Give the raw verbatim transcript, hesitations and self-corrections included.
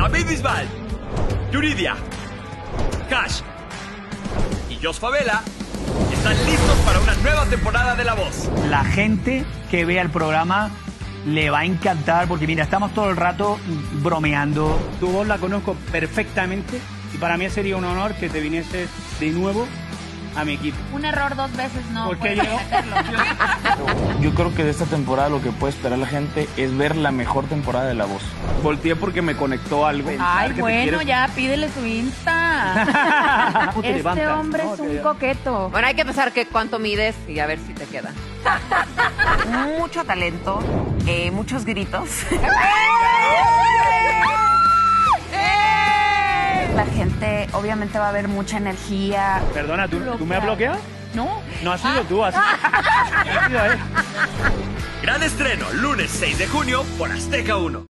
David Bisbal, Yuridia, Cash y Jos Favela están listos para una nueva temporada de La Voz. La gente que vea el programa le va a encantar porque, mira, estamos todo el rato bromeando. Tu voz la conozco perfectamente y para mí sería un honor que te vinieses de nuevo a mi equipo. Un error dos veces no Porque puedes yo- cometerlo. Yo creo que de esta temporada lo que puede esperar la gente es ver la mejor temporada de La Voz. Volteé porque me conectó algo. Ay, bueno, ya pídele su Insta. Este levanta, hombre ¿no? es un Te- coqueto. Bueno, hay que pensar que cuánto mides y a ver si te queda. Mucho talento, eh, muchos gritos. La gente obviamente va a ver mucha energía. Perdona, ¿tú, ¿tú me has Bloqueado. bloqueado? No. No ha sido tú, ha sido, ha sido él. Gran estreno, lunes seis de junio por Azteca uno.